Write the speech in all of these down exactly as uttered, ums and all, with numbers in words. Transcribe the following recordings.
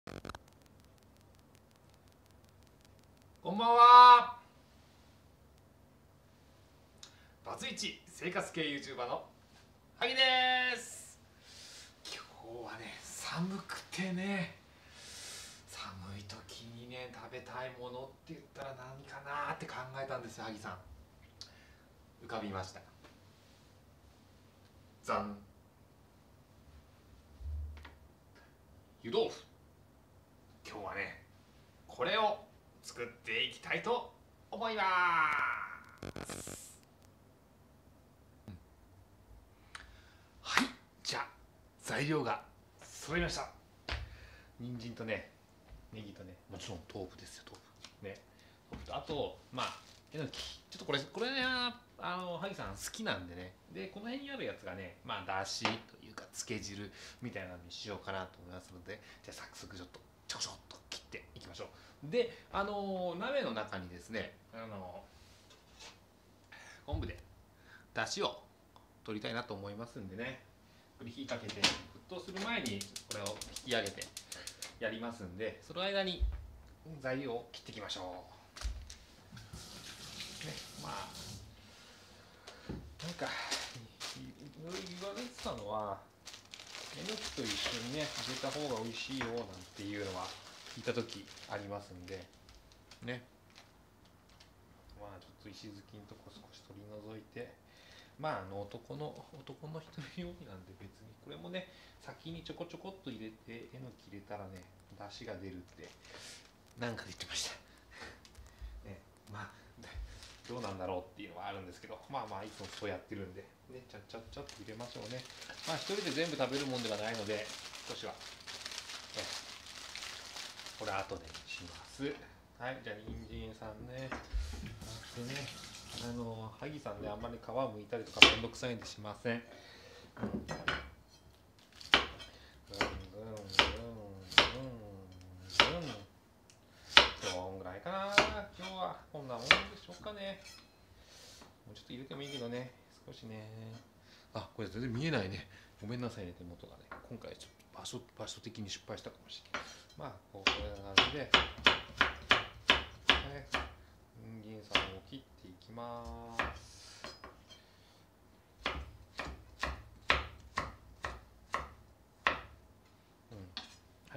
こんばんは。バツイチ生活系 YouTuber の萩です。今日はね、寒くてね、寒い時にね食べたいものって言ったら何かなって考えたんですよ。萩さん、浮かびました。ざん、湯豆腐。今日はね、これを作っていきたいと思います。はい、じゃあ材料が揃いました。人参とね、ネギとね、もちろん豆腐ですよ。豆腐ね、豆腐と、あとまあえのき、ちょっとこれこれね、あの萩さん好きなんでね、でこの辺にあるやつがね、まあだしというかつけ汁みたいなのにしようかなと思いますので、じゃあ早速ちょっとちょこちょこっと切っていきましょう。で、あの鍋の中にですね、あの昆布でだしを取りたいなと思いますんでね、これ火かけて沸騰する前にこれを引き上げてやりますんで、その間に材料を切っていきましょう。ね、まあなんかいろいろ言われてたのは、えのきと一緒にね入れた方が美味しいよなんていうのは聞いた時ありますんでね。まあちょっと石突きのとこ少し取り除いて、まああの男の男の人用になんで、別にこれもね先にちょこちょこっと入れてえのき入れたらね出汁が出るってなんか言ってましたね。まあどうなんだろうっていうのはあるんですけど、まあまあいつもそうやってるんでね、ちゃっちゃっちゃっと入れましょうね。まあ一人で全部食べるもんではないので、少しは、ね、これ後でにします。はい、じゃあ人参さんね、でね、あの萩さんね、あんまり皮むいたりとかめんどくさいんでしません。うん、ぐんぐんぐんぐんぐん。こんぐらいかな。今日はこんなもんでしょうかね。もうちょっと入れてもいいけどね、少しね。あ、これ全然見えないね。ごめんなさいね、手元がね。今回ちょっと場所場所的に失敗したかもしれない。まあこういう感じで、ね、人参さんを切っていきます。うん、はい。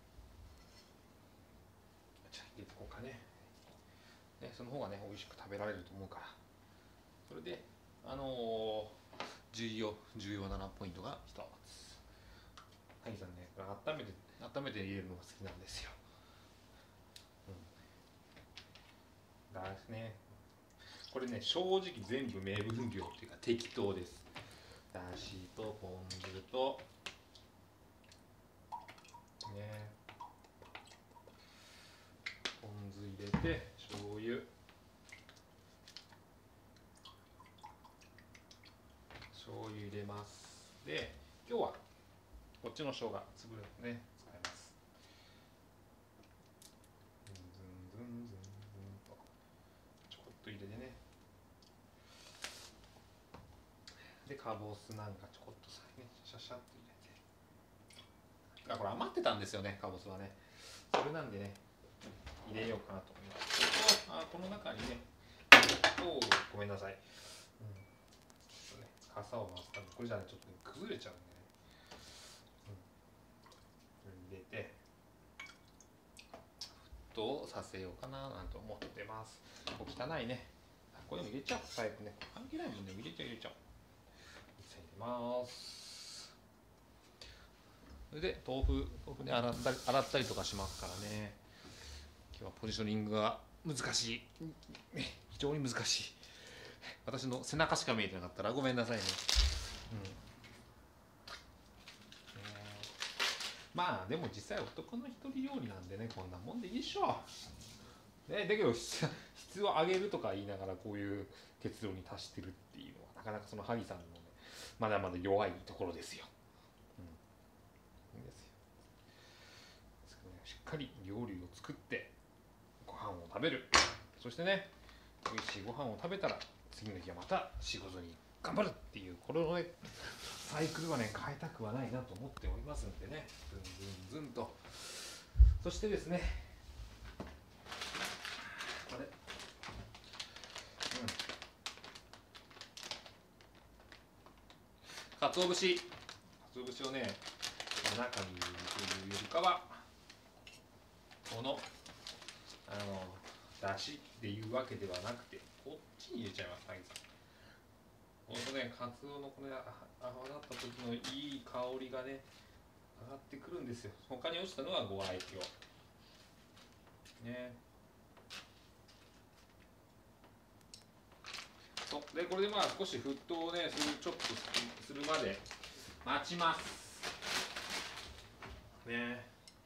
じゃあ入れていこうかね。ね、その方がね美味しく食べられると思うから。それであのー、重要重要なポイントが一つ。萩さんね、これ温めて温めて入れるのが好きなんですよ。うん、だしね。これね、正直全部名分量っていうか適当です。だしとポン酢とね、ポン酢入れて、醤油、醤油入れます。で、今日はこっちの生姜つぶね使います。ズンズンズンズンとちょこっと入れてね。でかぼすなんかちょこっとさね、シャシャッと入れて、あ、これ余ってたんですよね、かぼすはね。それなんでね入れようかなと思います。あ、この中にね、おお、ごめんなさい、うん、ちょっとね傘を回すためにこれじゃねちょっと、ね、崩れちゃうんでね、うん、入れて沸騰させようかななんて思ってます。こう汚いね、これでも入れちゃう、タイプね、関係ないもんね、入れちゃう入れちゃう。入れます。それで豆腐豆腐ね、洗ったり洗ったりとかしますからね。今日はポジショニングが難しい、非常に難しい。私の背中しか見えてなかったらごめんなさいね。うん、まあでも実際男の一人料理なんでね、こんなもんでいいっしょ。ね、だけど質を上げるとか言いながらこういう結論に達してるっていうのはなかなかその萩さんのねまだまだ弱いところですよ。うん、いいですよ。しっかり料理を作ってご飯を食べる。そしてね、美味しいご飯を食べたら次の日はまた仕事に頑張るっていう、これのねサイクルはね変えたくはないなと思っておりますんでね、ずんずんずんとそしてですね、これ、うん、かつお節、かつお節をね、中に入れるよりかは、この、あの、だしっていうわけではなくて、こっちに入れちゃいます、はい。ほんとね、かつおのこれ、泡立った時のいい香りがね、上がってくるんですよ。他に落ちたのはご愛嬌。ね。そうでこれでまあ少し沸騰をねするちょっとするまで待ちますね。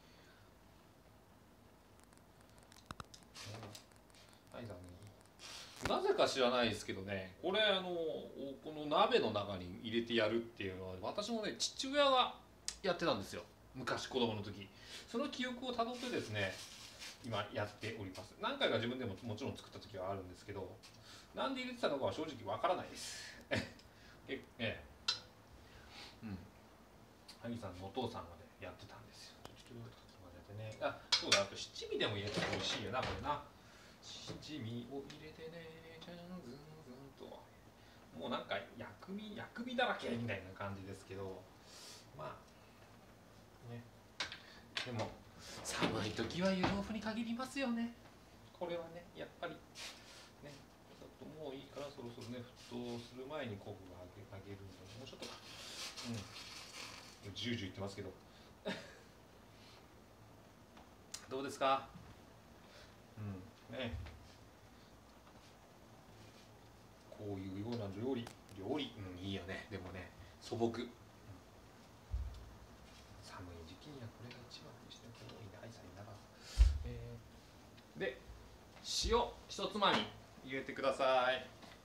はいだね。なぜか知らないですけどね、これあのこの鍋の中に入れてやるっていうのは私もね父親がやってたんですよ、昔子供の時。その記憶をたどってですね今やっております。何回か自分でももちろん作った時はあるんですけど、なんで入れてたのかは正直わからないですええうん萩さんのお父さんがねやってたんですよ。ちょっと混ぜてね。あ、そうだ、あと七味でも入れたら美味しいよなこれな。七味を入れてね、じゃんずんずんと。もうなんか薬味薬味だらけみたいな感じですけど、まあね、でも寒い時は湯豆腐に限りますよね。これはねやっぱりね、ちょっともういいからそろそろね沸騰する前に昆布が揚げ揚げるのでもうちょっとか。うん。ジュージュー言ってますけどどうですか。うんね。こういうような料理料理、うん、いいよね。でもね素朴、うん、寒い時期にはこれが一番にしておくのいいな。愛さんになら、えー、で塩一つまみ入れてください、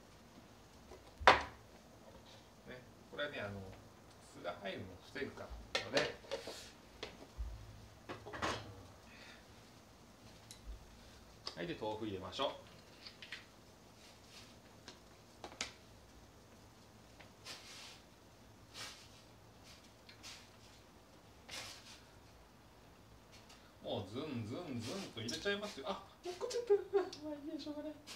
ね、これはねあの酢が入るのを防ぐからので、はい、で豆腐入れましょう。もうズンズンズンと入れちゃいますよ。あ、もうこっちゃった。まあいいや、しょうがない。ね。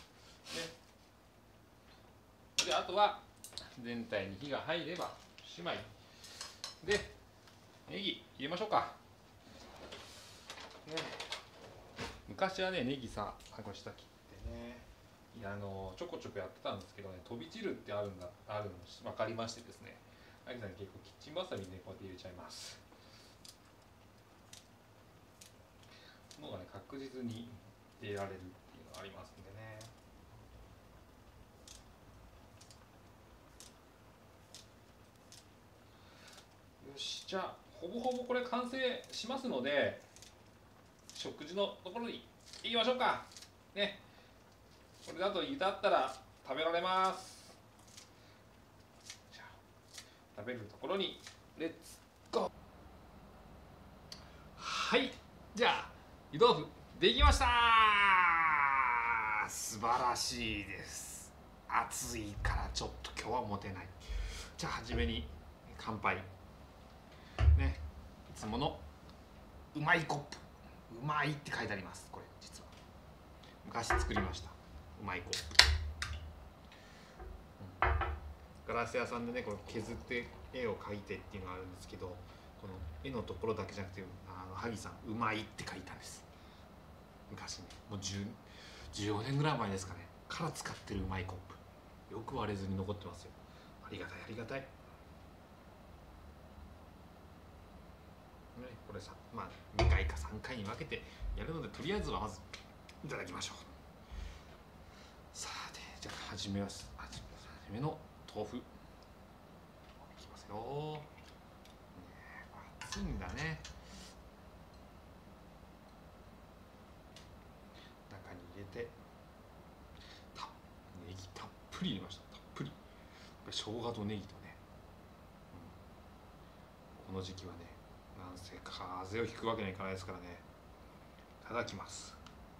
で、あとは全体に火が入ればおしまい。で、ネギ入れましょうか。ね。昔はね、ネギさ、あ、これ下切ってね。いや、あのちょこちょこやってたんですけどね、飛び散るってあるんだ、あるの分かりましてですね。あきさん結構キッチンバサミね、こうやって入れちゃいます。のがね確実に出られるっていうのがありますんでね。よし、じゃあほぼほぼこれ完成しますので食事のところに行きましょうかね。これだと茹だったら食べられます。じゃあ食べるところにレッツゴー。はい、じゃあ湯豆腐できました。素晴らしいです。暑いからちょっと今日は持てない。じゃあ初めに乾杯ね。いつものうまいコップ、うまいって書いてあります。これ実は昔作りましたうまいコップ、うん、ガラス屋さんでねこれ削って絵を描いてっていうのがあるんですけど、この絵のところだけじゃなくてあの萩さんうまいって書いたんです。昔ね、もうじゅう、じゅうごねんぐらい前ですかねから使ってるうまいコップ、よく割れずに残ってますよ。ありがたいありがたい、ね、これさ、まあにかいかさんかいに分けてやるのでとりあえずはまずいただきましょう。さてじゃあ始めます。始めの豆腐いきますよ、ね、熱いんだね。中に入れてたネギたっぷり入れました。たっぷり生姜とネギとね、うん、この時期はねなんせ風邪をひくわけにはいかないですからね。いただきます。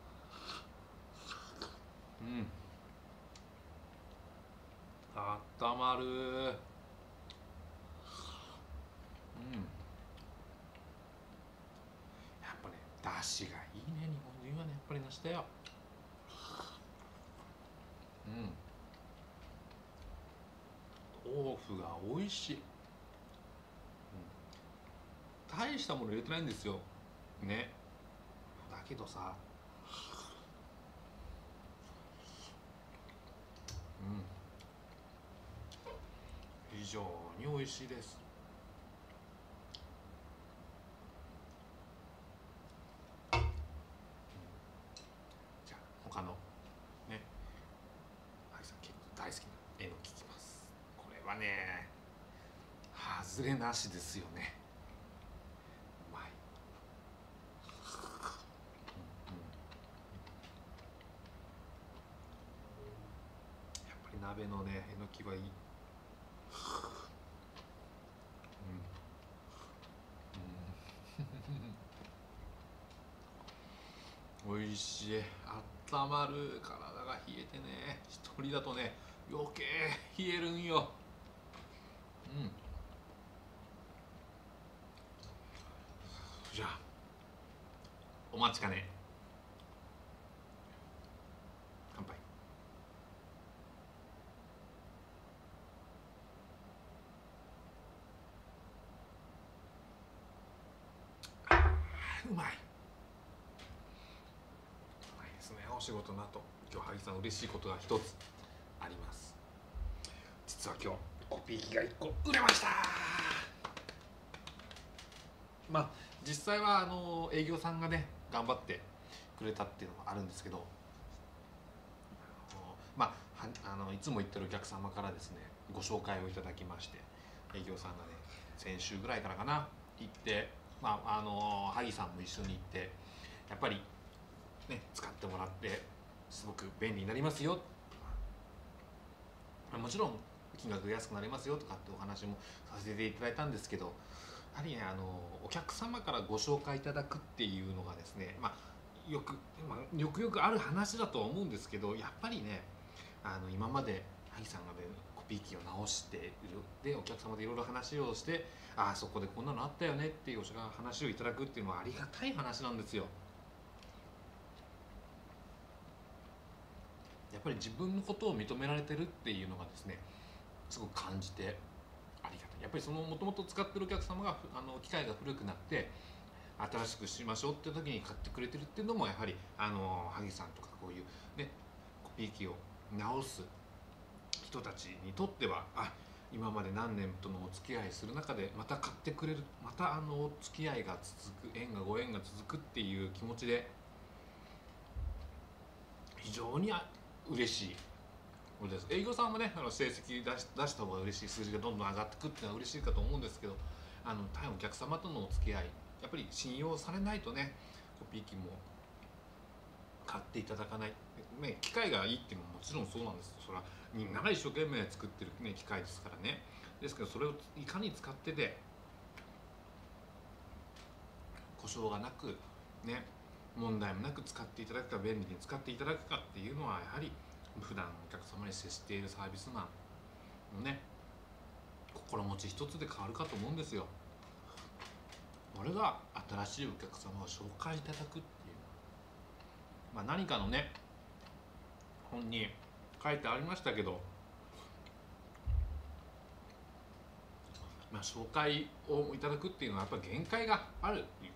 うん、あったまる。うん、やっぱねだ梨がいいね。日本人はねやっぱり梨だよ。うん豆腐が美味しい、うん、大したもの入れてないんですよね。だけどさ、うん非常に美味しいです。じゃあ他のね、はいさん結構大好きなえのききます。これはね外れなしですよね。うまい、うんうん、やっぱり鍋のねえのきはいい、うんうん、美味しい。あったまる。体が冷えてね一人だとね余計冷えるんよ。うんじゃあお待ちかね乾杯。うまいうまいですね。お仕事の後今日萩さん嬉しいことが一つあります。実は今日コピー機がいっこ売れました。まあ実際はあの営業さんがね頑張ってくれたっていうのもあるんですけど、あのまああのいつも言ってるお客様からですねご紹介をいただきまして、営業さんがね先週ぐらいからかな行って、まああの萩さんも一緒に行ってやっぱりね使ってもらってすごく便利になりますよ、もちろん金額が安くなりますよとかってお話もさせていただいたんですけど、やはりねあのお客様からご紹介いただくっていうのがですね、まあよく、まあ、よくよくある話だとは思うんですけど、やっぱりねあの今まで萩さんがねコピー機を直しているでお客様でいろいろ話をして、ああそこでこんなのあったよねっていう話をいただくっていうのはありがたい話なんですよ。やっぱり自分のことを認められてるっていうのがですねすごく感じてありがたい。やっぱりそのもともと使ってるお客様があの機械が古くなって新しくしましょうって時に買ってくれてるっていうのもやはりあの萩さんとかこういうねコピー機を直す人たちにとっては、あ今まで何年とのお付き合いする中でまた買ってくれる、またあのお付き合いが続く、縁がご縁が続くっていう気持ちで非常に嬉しい。営業さんもねあの成績出し出した方が嬉しい、数字がどんどん上がってくっていうのは嬉しいかと思うんですけど、あの対お客様とのお付き合いやっぱり信用されないとねコピー機も買っていただかない、ね、機械がいいっていうのももちろんそうなんです。それはみんなが一生懸命作ってる、ね、機械ですからね。ですけどそれをいかに使ってて故障がなくね問題もなく使っていただくか便利に使っていただくかっていうのはやはり普段お客様に接しているサービスマンのね心持ち一つで変わるかと思うんですよ。これが新しいお客様を紹介いただくっていう、まあ、何かのね本に書いてありましたけど、まあ、紹介をいただくっていうのはやっぱり限界があるっていう、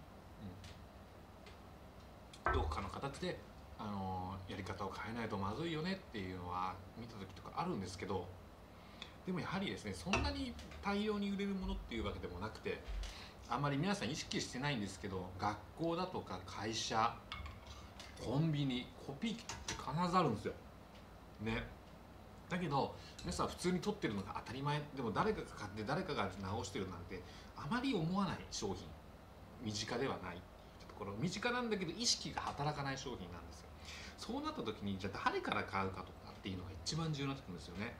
うん、どこかの形で、あのー、やり方を変えないとまずいよねっていうのは見た時とかあるんですけど、でもやはりですねそんなに大量に売れるものっていうわけでもなくて、あんまり皆さん意識してないんですけど、学校だとか会社コンビニコピー機って必ずあるんですよね。だけど皆さん普通に取ってるのが当たり前でも、誰かが買って誰かが直してるなんてあまり思わない商品、身近ではないところ、身近なんだけど意識が働かない商品なんですよ。そうなった時にじゃあ誰から買うかとかっていうのが一番重要になってくるんですよね。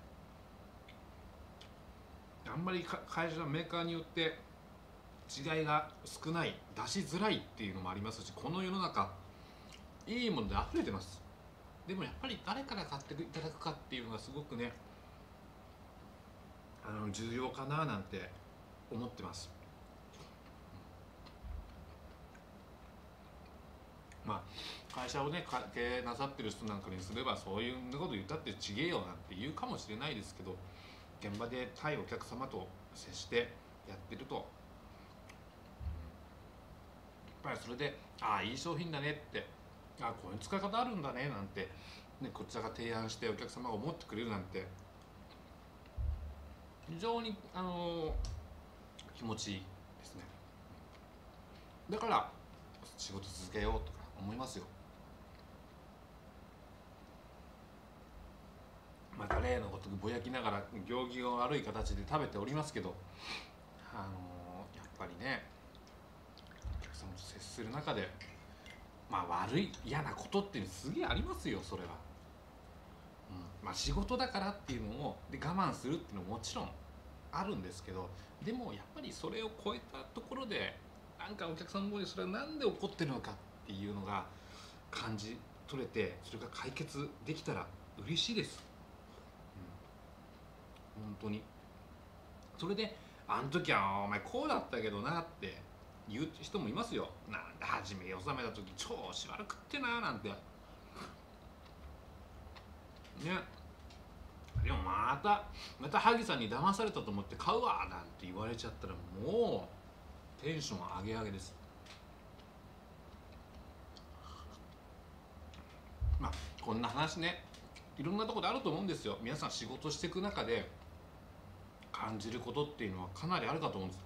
あんまり会社メーカーによって違いが少ない、出しづらいっていうのもありますし、この世の中いいもので溢れてます。でもやっぱり誰から買っていただくかっていうのがすごくねあの重要かななんて思ってます。 まあ会社をね経営なさってる人なんかにすればそういうこと言ったってちげえよなんて言うかもしれないですけど、現場で対お客様と接してやってると、やっぱりそれでああいい商品だねって、ああこういう使い方あるんだねなんて、ね、こちらが提案してお客様が思ってくれるなんて非常にあの気持ちいいですね。だから仕事続けようとか思いますよ。また例のごとくぼやきながら行儀が悪い形で食べておりますけど、あのやっぱりねお客様と接する中でまあ悪い嫌なことっていうのすげえありますよそれは。うん、まあ仕事だからっていうのもで我慢するっていうのももちろんあるんですけど、でもやっぱりそれを超えたところでなんかお客さんの方にそれはなんで起こってるのかっていうのが感じ取れて、それが解決できたら嬉しいです。うん、本当に。それであの時はお前こうだったけどなって言う人もいますよ。なんで初め納めた時調子悪くってななんてね。でもまたまた萩さんに騙されたと思って買うわなんて言われちゃったらもうテンション上げ上げです。まあこんな話ねいろんなところであると思うんですよ。皆さん仕事していく中で感じることっていうのはかなりあるかと思うんです。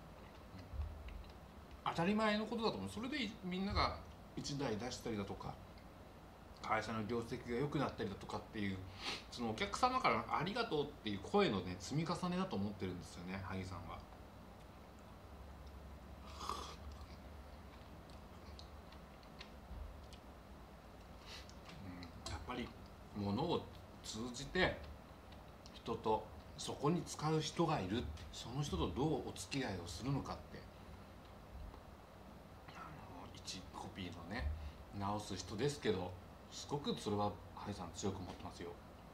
当たり前のことだと思う。それでみんながいちだい出したりだとか会社の業績が良くなったりだとかっていう、そのお客様からのありがとうっていう声のね積み重ねだと思ってるんですよね、萩さんは。うん、やっぱり物を通じて人とそこに使う人がいる、その人とどうお付き合いをするのかって、あの一コピーのね直す人ですけど、すごくそれはハイさん強く思ってますよ。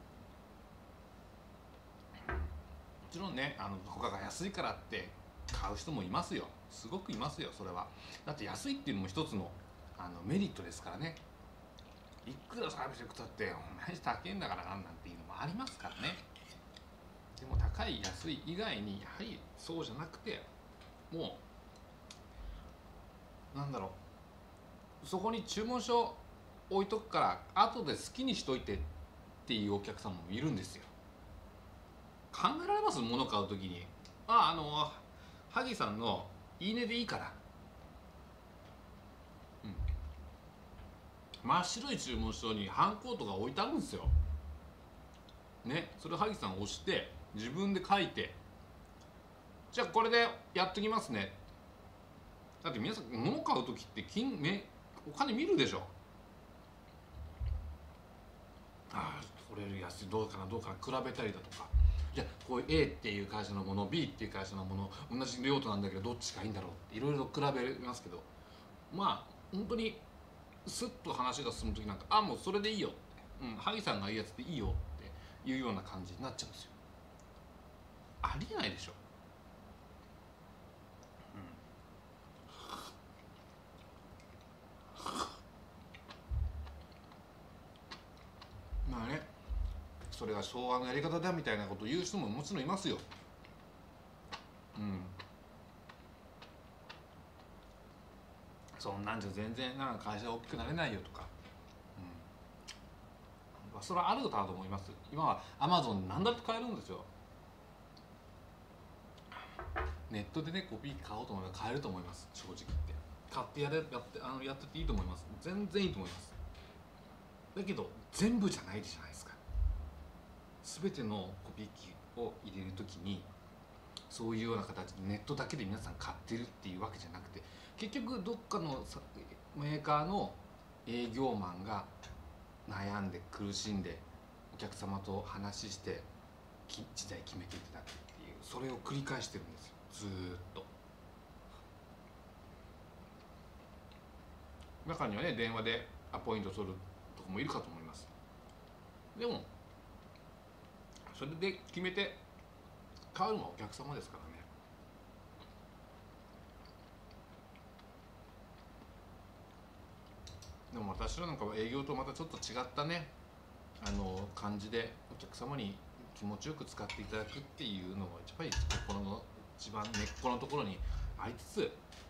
もちろんね、あの他が安いからって買う人もいますよ。すごくいますよそれは。だって安いっていうのも一つのあのメリットですからね。いくらサービスで食ったって同じ高いんだからなんなんていうのもありますからね。でも高い安い以外にやはりそうじゃなくて、もうなんだろう、そこに注文書置いとくから後で好きにしといてっていうお客さんもいるんですよ。考えられます？物買う時にああの萩さんのいいねでいいから、うん、真っ白い注文書にハンコとか置いてあるんですよね。それ萩さん押して自分で書いて、じゃあこれでやっときますね。だって皆さん物買う時って金めお金見るでしょ。ああこれより安いどうかなどうかな比べたりだとか、じゃあこういう A っていう会社のもの B っていう会社のもの同じ用途なんだけどどっちがいいんだろうっていろいろ比べますけど、まあ本当にスッと話が進む時なんかあもうそれでいいよって、うん、萩さんがいいやつでいいよっていうような感じになっちゃうんですよ。ありえないでしょ。まあね、それが昭和のやり方だみたいなことを言う人ももちろんいますよ。うん。そんなんじゃ全然なんか会社大きくなれないよとか、うん、それはあるかと思います。今はアマゾン何だって買えるんですよ。ネットでねコピー買おうと思えば買えると思います。正直言って買ってやれやってあのやってていいと思います。全然いいと思います。だけど全部じゃないじゃないですか。全てのコピー機を入れるときにそういうような形でネットだけで皆さん買ってるっていうわけじゃなくて、結局どっかのメーカーの営業マンが悩んで苦しんでお客様と話して時代決めていただくっていう、それを繰り返してるんですよずーっと。中にはね電話でアポイント取るとこもいるかと思います。でもそれで決めて買うのはお客様ですからね。 でも私らなんかは営業とまたちょっと違ったねあの感じでお客様に気持ちよく使っていただくっていうのがやっぱり心の一番根っこのところにありつつ、い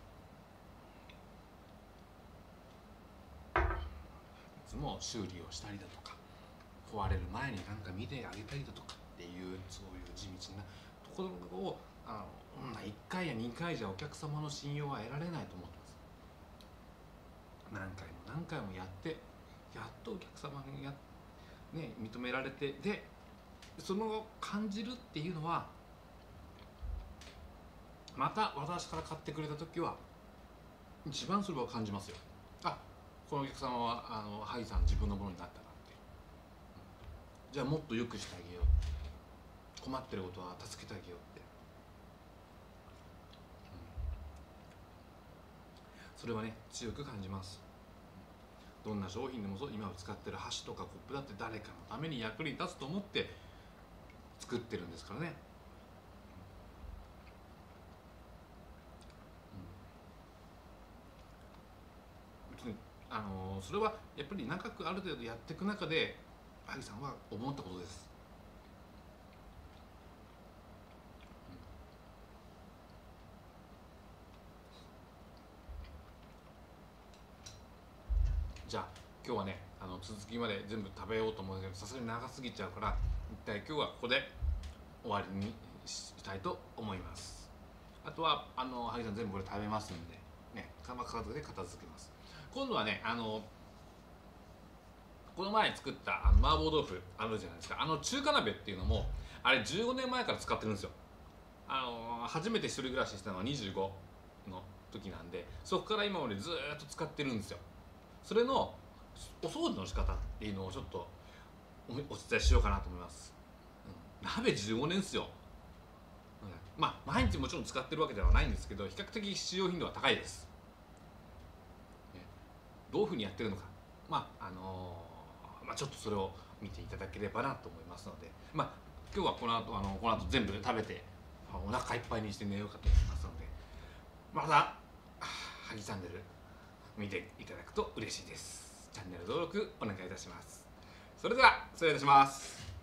つも修理をしたりだとか壊れる前になんか見てあげたりだとかっていうそういう地道なところをあのいっかいやにかいじゃお客様の信用は得られないと思ってます。何回も何回もやってやっとお客様にや、ね、認められて、でその感じるっていうのはまた私から買ってくれた時は一番それを感じますよ。あ、このお客様はあのハイさん自分のものになったなって、じゃあもっと良くしてあげよう、困ってることは助けてあげようって、それはね強く感じます。どんな商品でもそう、今使ってる箸とかコップだって誰かのために役に立つと思って作ってるんですからね。別にあのそれはやっぱり長くある程度やっていく中でハギさんは思ったことです。じゃあ今日はねあの続きまで全部食べようと思うんだけど、さすがに長すぎちゃうから一体今日はここで終わりにしたいと思います。あとはあのハギさん全部これ食べますんでね、片付けで片付けます。今度はねあのこの前作ったあの麻婆豆腐あるじゃないですか。あの中華鍋っていうのもあれじゅうごねんまえから使ってるんですよ。あの初めて一人暮らししたのはにじゅうごの時なんで、そこから今までずーっと使ってるんですよ。それのお掃除の仕方っていうのをちょっとお伝えしようかなと思います。うん、鍋じゅうごねんっすよ。うん、まあ毎日もちろん使ってるわけではないんですけど、比較的使用頻度は高いです。ね、どういうふうにやってるのか、まああのー、まあちょっとそれを見ていただければなと思いますので、まあ今日はこの後あのこの後全部食べてお腹いっぱいにして寝ようかと思いますので、またハギチャンネル見ていただくと嬉しいです。チャンネル登録お願いいたします。それでは失礼いたします。